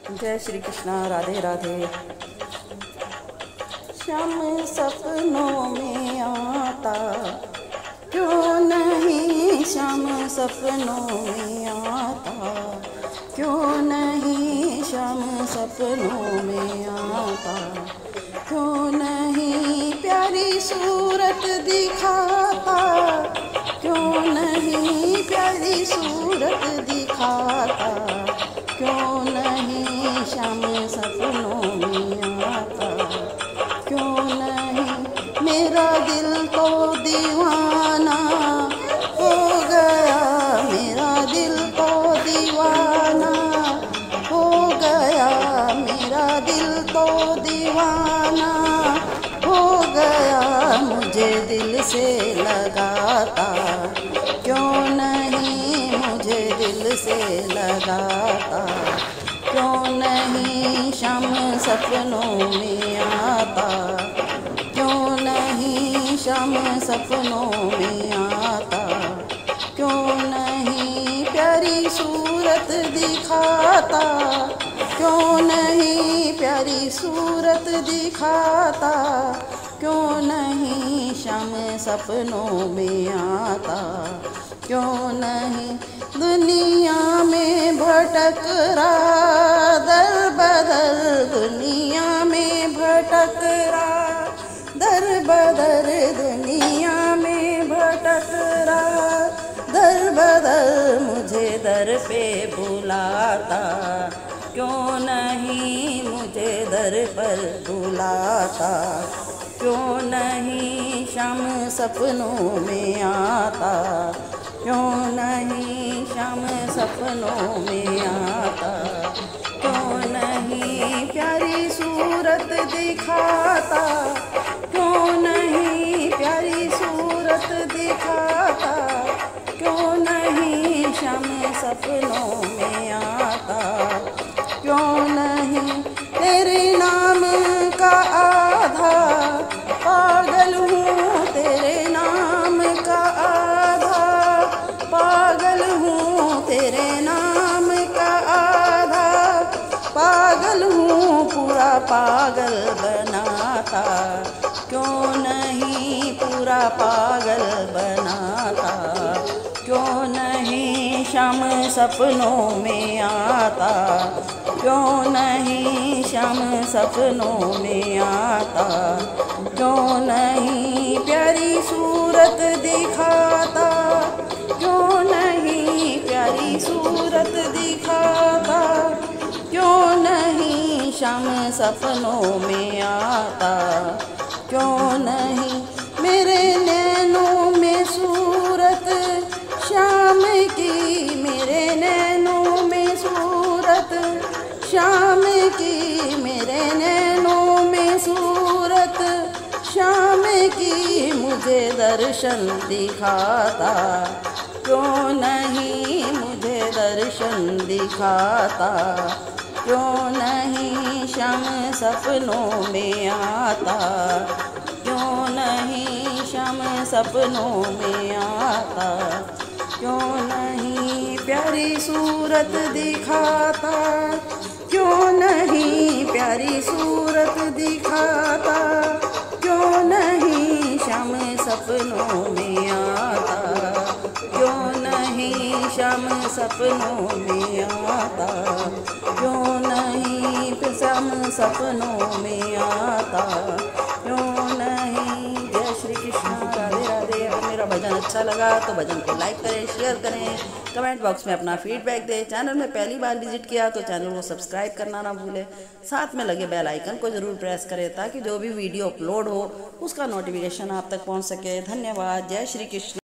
जय श्री कृष्णा। राधे राधे। श्याम सपनों में आता क्यों नहीं, श्याम सपनों में आता क्यों नहीं, श्याम सपनों में आता क्यों नहीं, प्यारी सूरत दिखाता क्यों नहीं, प्यारी सूरत दिखाता क्यों नहीं, श्याम सपनों में आता क्यों नहीं, मेरा दिल तो दीवाना हो गया, मेरा दिल तो दीवाना हो गया, मेरा दिल तो दीवाना हो गया, मुझे दिल से लगाता क्यों नहीं, मुझे दिल से लगाता क्यों नहीं, श्याम सपनों में आता क्यों नहीं, श्याम सपनों में आता क्यों नहीं, प्यारी सूरत दिखाता क्यों नहीं, प्यारी सूरत दिखाता क्यों नहीं, श्याम सपनों में आता क्यों नहीं, दुनिया में भटक रहा दर बदर, दुनिया में भटक रहा दर बदर, दुनिया में भटक रहा दर बदर, मुझे दर पे बुलाता क्यों नहीं, मुझे दर पर बुलाता क्यों नहीं, श्याम सपनों में आता क्यों नहीं, श्याम सपनों में आता क्यों नहीं, प्यारी सूरत दिखाता क्यों नहीं, प्यारी सूरत दिखाता क्यों नहीं, श्याम सपनों में आता क्यों नहीं, तेरे नाम का आधा पागल हूँ, तेरे नाम का आधा पागल हूँ, तेरे नाम का आधा पागल हूँ, पूरा पागल बनाता क्यों नहीं, पूरा पागल बनाता क्यों नहीं, श्याम सपनों में आता क्यों नहीं, श्याम सपनों में आता क्यों नहीं, प्यारी सूरत दिखाता क्यों नहीं, प्यारी सूरत दिखाता क्यों नहीं, श्याम सपनों में आता क्यों नहीं, मेरे नैनों में सूरत श्याम की, मेरे नैनों में सूरत श्याम की, मेरे नैनों में सूरत श्याम की, मुझे दर्शन दिखाता क्यों नहीं, मुझे दर्शन दिखाता क्यों नहीं, श्याम सपनों में आता क्यों नहीं, श्याम सपनों में आता क्यों नहीं, प्यारी सूरत दिखाता क्यों नहीं, प्यारी सूरत दिखाता क्यों नहीं, श्याम सपनों में आता क्यों नहीं, श्याम सपनों में आता क्यों नहीं, श्याम सपनों में आता क्यों नहीं। जय श्री कृष्ण। राधे राधे। अगर मेरा भजन अच्छा लगा तो भजन को लाइक करें, शेयर करें, कमेंट बॉक्स में अपना फीडबैक दें। चैनल में पहली बार विजिट किया तो चैनल को सब्सक्राइब करना ना भूलें। साथ में लगे बेल आइकन को ज़रूर प्रेस करें ताकि जो भी वीडियो अपलोड हो उसका नोटिफिकेशन आप तक पहुंच सके। धन्यवाद। जय श्री कृष्ण।